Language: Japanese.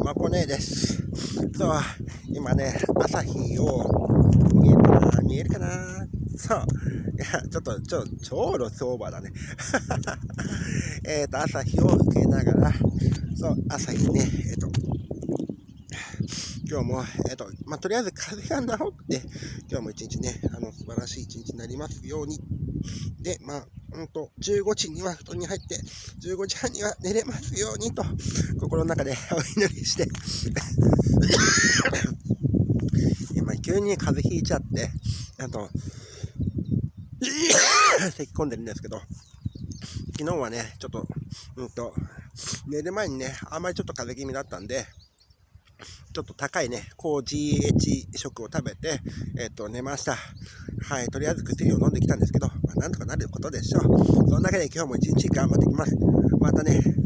まこねえです。そう、今ね、朝日を見えるかなそう。いや、超ロスオーバーだね。朝日を受けながら、そう、朝日ね、今日も、とりあえず風が治って、今日も一日ね、素晴らしい一日になりますように。で、15時には布団に入って、15時半には寝れますようにと、心の中でお祈りして、今、急に風邪ひいちゃって、咳込んでるんですけど、昨日はね、ちょっと、寝る前にね、あんまりちょっと風邪気味だったんで、ちょっと高いね、高 GH 食を食べて、寝ました。はい、とりあえず薬を飲んできたんですけど、なんとかなることでしょう。そんなわけで今日も一日頑張ってきます。またね。